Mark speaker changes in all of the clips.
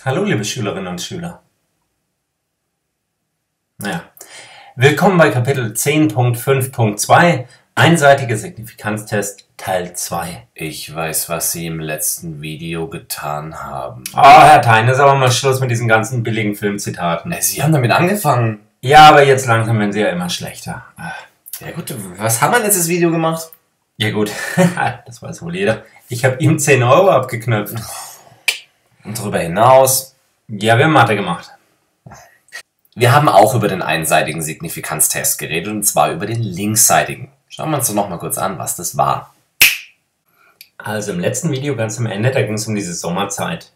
Speaker 1: Hallo liebe Schülerinnen und Schüler. Willkommen bei Kapitel 10.5.2 Einseitiger Signifikanztest Teil 2.
Speaker 2: Ich weiß, was Sie im letzten Video getan haben.
Speaker 1: Herr Thein, ist aber mal Schluss mit diesen ganzen billigen Filmzitaten.
Speaker 2: Sie haben damit angefangen.
Speaker 1: Ja, aber jetzt langsam werden sie ja immer schlechter.
Speaker 2: Ja gut, was haben wir letztes Video gemacht?
Speaker 1: Ja gut, das weiß wohl jeder. Ich habe ihm 10 Euro abgeknöpft.
Speaker 2: Und darüber hinaus?
Speaker 1: Ja, wir haben Mathe gemacht.
Speaker 2: Wir haben auch über den einseitigen Signifikanztest geredet, und zwar über den linksseitigen. Schauen wir uns doch nochmal kurz an, was das war.
Speaker 1: Also im letzten Video ganz am Ende, da ging es um diese Sommerzeit.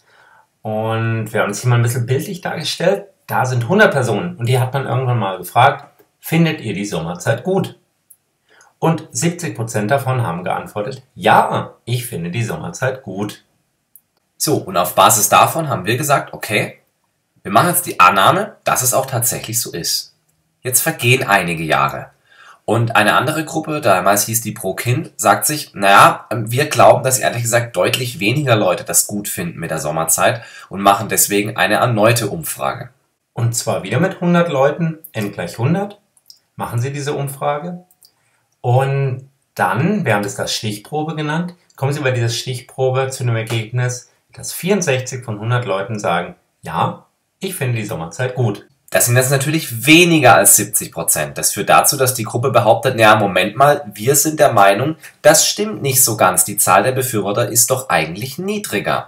Speaker 1: Und wir haben uns hier mal ein bisschen bildlich dargestellt. Da sind 100 Personen und die hat man irgendwann mal gefragt, findet ihr die Sommerzeit gut? Und 70% davon haben geantwortet, ja, ich finde die Sommerzeit gut.
Speaker 2: So, und auf Basis davon haben wir gesagt, okay, wir machen jetzt die Annahme, dass es auch tatsächlich so ist. Jetzt vergehen einige Jahre. Und eine andere Gruppe, damals hieß die Pro Kind, sagt sich, naja, wir glauben, dass ehrlich gesagt deutlich weniger Leute das gut finden mit der Sommerzeit und machen deswegen eine erneute Umfrage.
Speaker 1: Und zwar wieder mit 100 Leuten, n gleich 100, machen sie diese Umfrage. Und dann, wir haben das Stichprobe genannt, kommen sie bei dieser Stichprobe zu einem Ergebnis, dass 64 von 100 Leuten sagen, ja, ich finde die Sommerzeit gut.
Speaker 2: Das sind jetzt natürlich weniger als 70%. Das führt dazu, dass die Gruppe behauptet, naja, Moment mal, wir sind der Meinung, das stimmt nicht so ganz. Die Zahl der Befürworter ist doch eigentlich niedriger.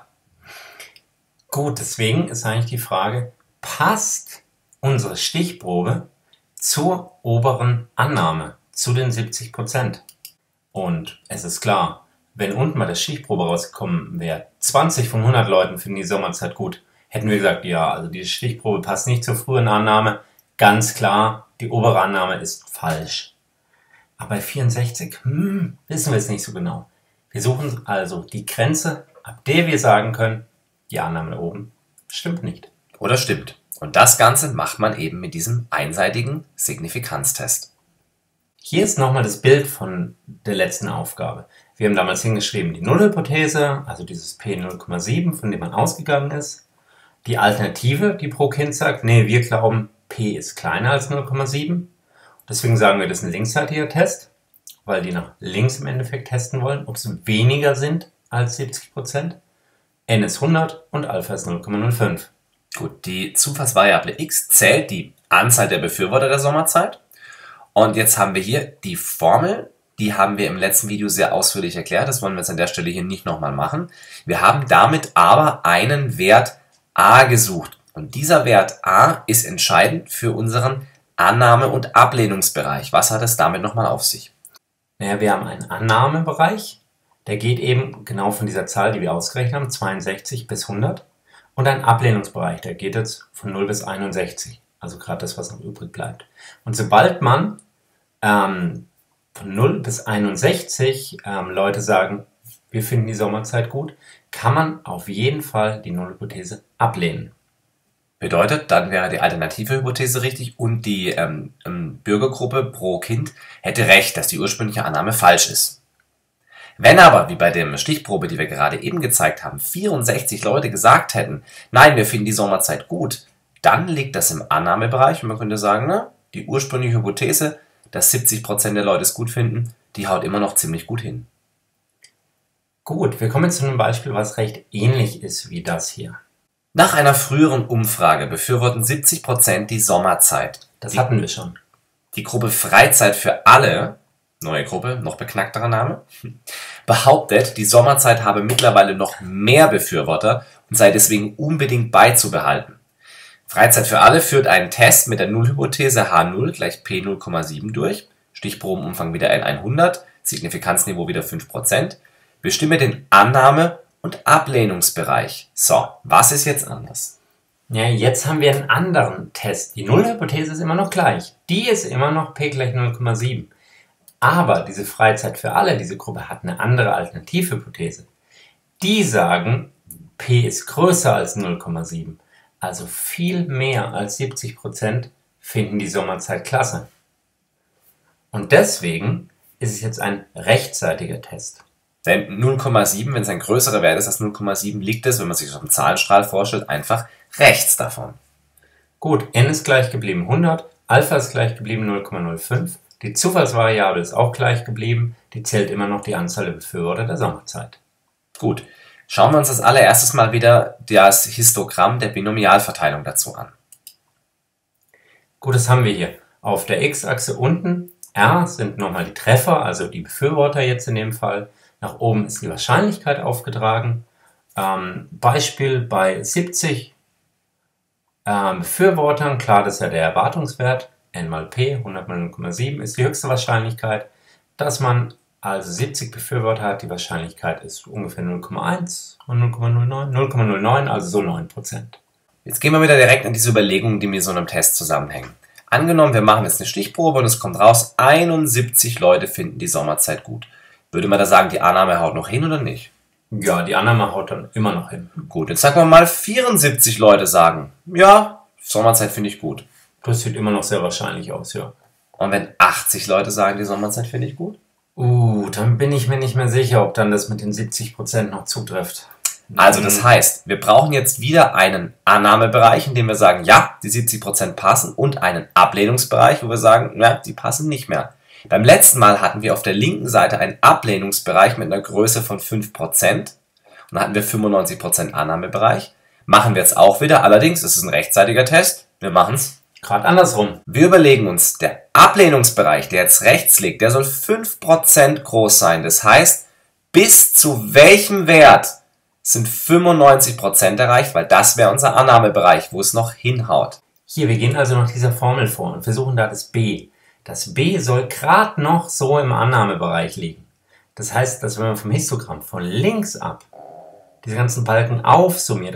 Speaker 1: Gut, deswegen ist eigentlich die Frage, passt unsere Stichprobe zur oberen Annahme, zu den 70%? Und es ist klar, wenn unten bei der Stichprobe rausgekommen wäre, 20 von 100 Leuten finden die Sommerzeit gut, hätten wir gesagt, ja, also die Stichprobe passt nicht zur früheren Annahme. Ganz klar, die obere Annahme ist falsch. Aber bei 64, wissen wir es nicht so genau. Wir suchen also die Grenze, ab der wir sagen können, die Annahme da oben stimmt nicht.
Speaker 2: Oder stimmt. Und das Ganze macht man eben mit diesem einseitigen Signifikanztest.
Speaker 1: Hier ist nochmal das Bild von der letzten Aufgabe. Wir haben damals hingeschrieben die Nullhypothese, also dieses P 0,7, von dem man ausgegangen ist. Die Alternative, die Pro Kind sagt, nee, wir glauben, P ist kleiner als 0,7. Deswegen sagen wir, das ist ein linksseitiger Test, weil die nach links im Endeffekt testen wollen, ob sie weniger sind als 70%. N ist 100 und Alpha ist 0,05.
Speaker 2: Gut, die Zufallsvariable x zählt die Anzahl der Befürworter der Sommerzeit. Und jetzt haben wir hier die Formel, die haben wir im letzten Video sehr ausführlich erklärt. Das wollen wir jetzt an der Stelle hier nicht nochmal machen. Wir haben damit aber einen Wert a gesucht. Und dieser Wert a ist entscheidend für unseren Annahme- und Ablehnungsbereich. Was hat es damit nochmal auf sich?
Speaker 1: Naja, wir haben einen Annahmebereich, der geht eben genau von dieser Zahl, die wir ausgerechnet haben, 62 bis 100. Und ein Ablehnungsbereich, der geht jetzt von 0 bis 61. Also gerade das, was noch übrig bleibt. Und sobald man von 0 bis 61 Leute sagen, wir finden die Sommerzeit gut, kann man auf jeden Fall die Nullhypothese ablehnen.
Speaker 2: Bedeutet, dann wäre die alternative Hypothese richtig und die Bürgergruppe Pro Kind hätte recht, dass die ursprüngliche Annahme falsch ist. Wenn aber, wie bei der Stichprobe, die wir gerade eben gezeigt haben, 64 Leute gesagt hätten, nein, wir finden die Sommerzeit gut, dann liegt das im Annahmebereich und man könnte sagen, na, die ursprüngliche Hypothese, dass 70% der Leute es gut finden, die haut immer noch ziemlich gut hin.
Speaker 1: Gut, wir kommen jetzt zu einem Beispiel, was recht ähnlich ist wie das hier.
Speaker 2: Nach einer früheren Umfrage befürworten 70% die Sommerzeit.
Speaker 1: Das hatten wir schon.
Speaker 2: Die Gruppe Freizeit für alle, neue Gruppe, noch beknackterer Name, behauptet, die Sommerzeit habe mittlerweile noch mehr Befürworter und sei deswegen unbedingt beizubehalten. Freizeit für alle führt einen Test mit der Nullhypothese H0 gleich P 0,7 durch, Stichprobenumfang wieder N100, Signifikanzniveau wieder 5%, bestimme den Annahme- und Ablehnungsbereich. So, was ist jetzt anders?
Speaker 1: Ja, jetzt haben wir einen anderen Test. Die Nullhypothese ist immer noch gleich. Die ist immer noch P gleich 0,7. Aber diese Freizeit für alle, diese Gruppe hat eine andere Alternativhypothese. Die sagen, P ist größer als 0,7. Also viel mehr als 70% finden die Sommerzeit klasse. Und deswegen ist es jetzt ein rechtsseitiger Test.
Speaker 2: Denn 0,7, wenn es ein größerer Wert ist als 0,7, liegt es, wenn man sich das auf dem Zahlenstrahl vorstellt, einfach rechts davon.
Speaker 1: Gut, n ist gleich geblieben 100, Alpha ist gleich geblieben 0,05, die Zufallsvariable ist auch gleich geblieben, die zählt immer noch die Anzahl der Befürworter der Sommerzeit.
Speaker 2: Gut, schauen wir uns als allererstes mal wieder das Histogramm der Binomialverteilung dazu an.
Speaker 1: Gut, das haben wir hier. Auf der x-Achse unten R sind nochmal die Treffer, also die Befürworter jetzt in dem Fall. Nach oben ist die Wahrscheinlichkeit aufgetragen. Beispiel bei 70 Befürwortern, klar, das ist ja der Erwartungswert, n mal p, 100 mal 0,7 ist die höchste Wahrscheinlichkeit, dass man also 70 Befürworter hat. Die Wahrscheinlichkeit ist ungefähr 0,1 und 0,09, also so 9%.
Speaker 2: Jetzt gehen wir wieder direkt in diese Überlegungen, die mit so einem Test zusammenhängen. Angenommen, wir machen jetzt eine Stichprobe und es kommt raus, 71 Leute finden die Sommerzeit gut. Würde man da sagen, die Annahme haut noch hin oder nicht?
Speaker 1: Ja, die Annahme haut dann immer noch hin.
Speaker 2: Gut, jetzt sagen wir mal 74 Leute sagen, ja, Sommerzeit finde ich gut.
Speaker 1: Das sieht immer noch sehr wahrscheinlich aus, ja.
Speaker 2: Und wenn 80 Leute sagen, die Sommerzeit finde ich gut?
Speaker 1: Dann bin ich mir nicht mehr sicher, ob dann das mit den 70% noch zutrifft.
Speaker 2: Also das heißt, wir brauchen jetzt wieder einen Annahmebereich, in dem wir sagen, ja, die 70% passen und einen Ablehnungsbereich, wo wir sagen, ja, die passen nicht mehr. Beim letzten Mal hatten wir auf der linken Seite einen Ablehnungsbereich mit einer Größe von 5% und dann hatten wir 95% Annahmebereich. Machen wir jetzt auch wieder, allerdings ist es ein rechtzeitiger Test, wir machen es
Speaker 1: gerade andersrum.
Speaker 2: Wir überlegen uns, der Ablehnungsbereich, der jetzt rechts liegt, der soll 5% groß sein. Das heißt, bis zu welchem Wert sind 95% erreicht, weil das wäre unser Annahmebereich, wo es noch hinhaut.
Speaker 1: Hier, wir gehen also nach dieser Formel vor und versuchen da das b. Das b soll gerade noch so im Annahmebereich liegen. Das heißt, dass wenn man vom Histogramm von links ab diese ganzen Balken aufsummiert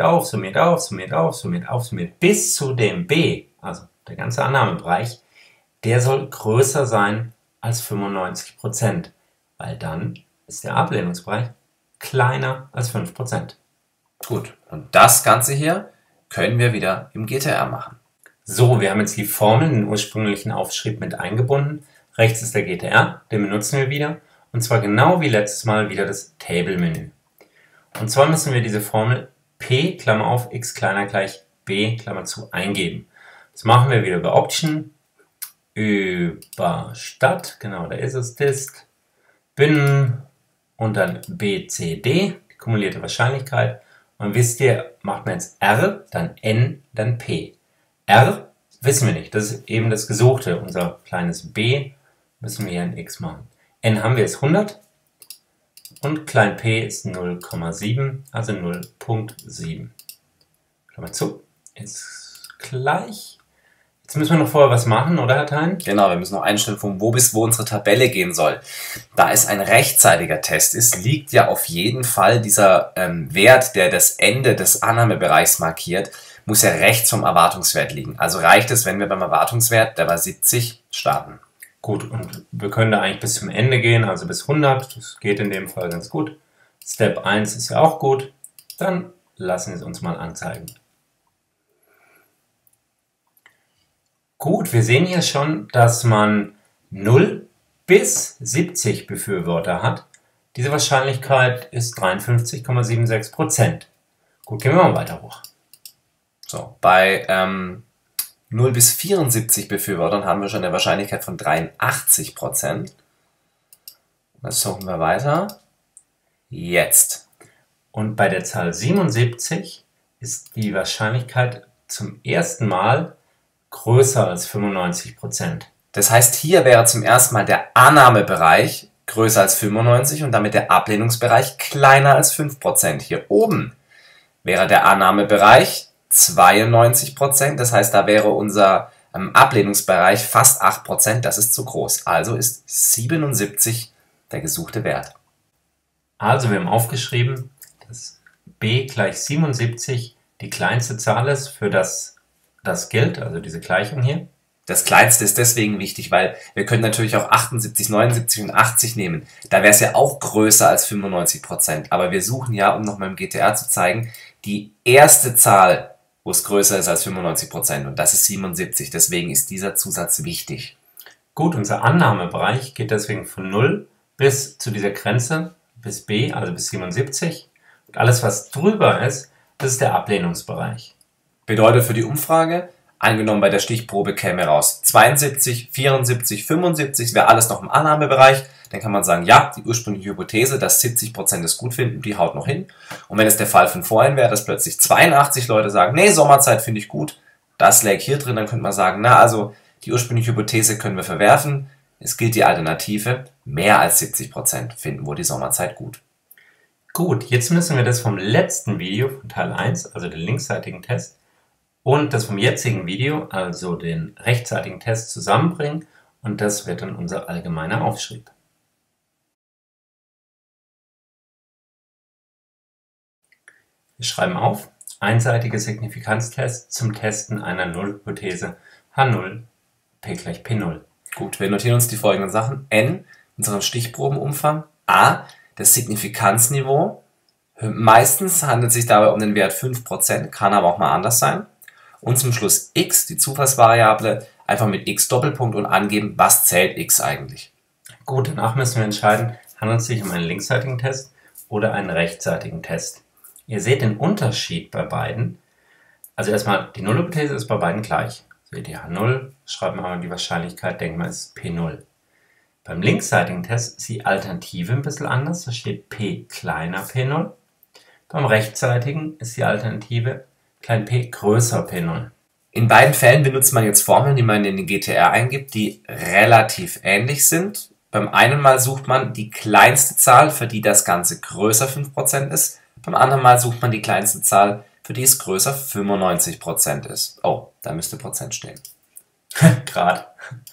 Speaker 1: bis zu dem b, also der ganze Annahmebereich, der soll größer sein als 95%, weil dann ist der Ablehnungsbereich kleiner als 5%.
Speaker 2: Gut, und das Ganze hier können wir wieder im GTR machen.
Speaker 1: So, wir haben jetzt die Formel in den ursprünglichen Aufschrieb mit eingebunden. Rechts ist der GTR, den benutzen wir wieder. Und zwar genau wie letztes Mal wieder das Table-Menü. Und zwar müssen wir diese Formel p, Klammer auf, x kleiner gleich b, Klammer zu, eingeben. Das machen wir wieder über Option, über Stadt, genau, da ist es, Dist, Bin und dann BCD, die kumulierte Wahrscheinlichkeit. Und wisst ihr, macht man jetzt R, dann N, dann P. R wissen wir nicht, das ist eben das Gesuchte. Unser kleines b müssen wir hier ein x machen. N haben wir jetzt 100 und klein p ist 0,7, also 0,7. Klammer zu, ist gleich. Jetzt müssen wir noch vorher was machen, oder Herr Thein?
Speaker 2: Genau, wir müssen noch einstellen, von wo bis wo unsere Tabelle gehen soll. Da es ein rechtzeitiger Test ist, liegt ja auf jeden Fall dieser Wert, der das Ende des Annahmebereichs markiert, muss ja rechts vom Erwartungswert liegen. Also reicht es, wenn wir beim Erwartungswert, der war 70, starten.
Speaker 1: Gut, und wir können da eigentlich bis zum Ende gehen, also bis 100. Das geht in dem Fall ganz gut. Step 1 ist ja auch gut. Dann lassen wir es uns mal anzeigen. Gut, wir sehen hier schon, dass man 0 bis 70 Befürworter hat. Diese Wahrscheinlichkeit ist 53,76%. Gut, gehen wir mal weiter hoch.
Speaker 2: So, bei 0 bis 74 Befürwortern haben wir schon eine Wahrscheinlichkeit von 83%. Das suchen wir weiter. Jetzt.
Speaker 1: Und bei der Zahl 77 ist die Wahrscheinlichkeit zum ersten Mal größer als 95%.
Speaker 2: Das heißt, hier wäre zum ersten Mal der Annahmebereich größer als 95 und damit der Ablehnungsbereich kleiner als 5%. Hier oben wäre der Annahmebereich 92%, das heißt, da wäre unser Ablehnungsbereich fast 8%, das ist zu groß. Also ist 77 der gesuchte Wert.
Speaker 1: Also wir haben aufgeschrieben, dass b gleich 77 die kleinste Zahl ist, für das gilt, also diese Gleichung hier.
Speaker 2: Das kleinste ist deswegen wichtig, weil wir können natürlich auch 78, 79 und 80 nehmen. Da wäre es ja auch größer als 95%. Aber wir suchen ja, um nochmal im GTR zu zeigen, die erste Zahl, wo es größer ist als 95%. Und das ist 77. Deswegen ist dieser Zusatz wichtig.
Speaker 1: Gut, unser Annahmebereich geht deswegen von 0 bis zu dieser Grenze, bis B, also bis 77. Und alles, was drüber ist, das ist der Ablehnungsbereich.
Speaker 2: Bedeutet für die Umfrage, angenommen bei der Stichprobe käme raus 72, 74, 75, wäre alles noch im Annahmebereich, dann kann man sagen, ja, die ursprüngliche Hypothese, dass 70% es gut finden, die haut noch hin. Und wenn es der Fall von vorhin wäre, dass plötzlich 82 Leute sagen, nee, Sommerzeit finde ich gut, das lag hier drin, dann könnte man sagen, na, also die ursprüngliche Hypothese können wir verwerfen, es gilt die Alternative, mehr als 70% finden wohl die Sommerzeit gut.
Speaker 1: Gut, jetzt müssen wir das vom letzten Video, von Teil 1, also den linksseitigen Test, und das vom jetzigen Video, also den rechtsseitigen Test, zusammenbringen, und das wird dann unser allgemeiner Aufschrieb. Wir schreiben auf, einseitige Signifikanztest zum Testen einer Nullhypothese H0, P gleich P0.
Speaker 2: Gut, wir notieren uns die folgenden Sachen. N, unseren Stichprobenumfang. A, das Signifikanzniveau. Meistens handelt es sich dabei um den Wert 5%, kann aber auch mal anders sein. Und zum Schluss x, die Zufallsvariable, einfach mit x Doppelpunkt und angeben, was zählt x eigentlich.
Speaker 1: Gut, danach müssen wir entscheiden, handelt es sich um einen linksseitigen Test oder einen rechtsseitigen Test. Ihr seht den Unterschied bei beiden. Also erstmal, die Nullhypothese ist bei beiden gleich. Seht ihr H0, schreiben wir mal die Wahrscheinlichkeit, denken wir, ist P0. Beim linksseitigen Test ist die Alternative ein bisschen anders, da steht P kleiner P0. Beim rechtsseitigen ist die Alternative klein p größer P0.
Speaker 2: In beiden Fällen benutzt man jetzt Formeln, die man in den GTR eingibt, die relativ ähnlich sind. Beim einen Mal sucht man die kleinste Zahl, für die das Ganze größer 5% ist. Beim anderen Mal sucht man die kleinste Zahl, für die es größer 95% ist. Oh, da müsste Prozent stehen.
Speaker 1: Grad.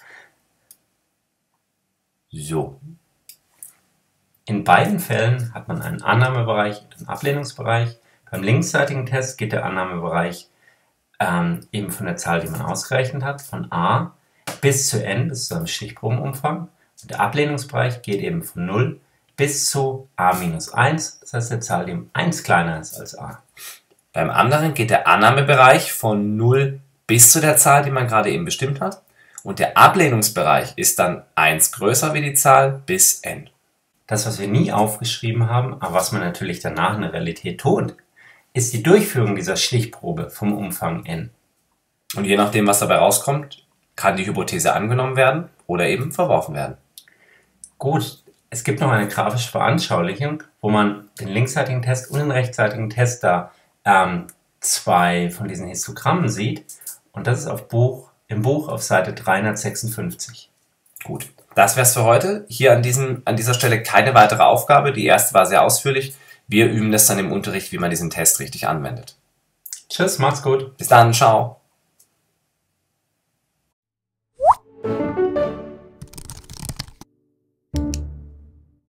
Speaker 2: So.
Speaker 1: In beiden Fällen hat man einen Annahmebereich und einen Ablehnungsbereich. Beim linksseitigen Test geht der Annahmebereich eben von der Zahl, die man ausgerechnet hat, von a bis zu n, bis zu einem Stichprobenumfang. Und der Ablehnungsbereich geht eben von 0 bis zu a minus 1, das heißt der Zahl, die um 1 kleiner ist als a.
Speaker 2: Beim anderen geht der Annahmebereich von 0 bis zu der Zahl, die man gerade eben bestimmt hat. Und der Ablehnungsbereich ist dann 1 größer wie die Zahl bis n.
Speaker 1: Das, was wir nie aufgeschrieben haben, aber was man natürlich danach in der Realität tut, ist die Durchführung dieser Stichprobe vom Umfang n.
Speaker 2: Und je nachdem, was dabei rauskommt, kann die Hypothese angenommen werden oder eben verworfen werden.
Speaker 1: Gut, es gibt noch eine grafische Veranschaulichung, wo man den linksseitigen Test und den rechtsseitigen Test da zwei von diesen Histogrammen sieht. Und das ist im Buch auf Seite 356.
Speaker 2: Gut, das wär's für heute. Hier an dieser Stelle keine weitere Aufgabe. Die erste war sehr ausführlich. Wir üben das dann im Unterricht, wie man diesen Test richtig anwendet.
Speaker 1: Tschüss, macht's gut.
Speaker 2: Bis dann, ciao.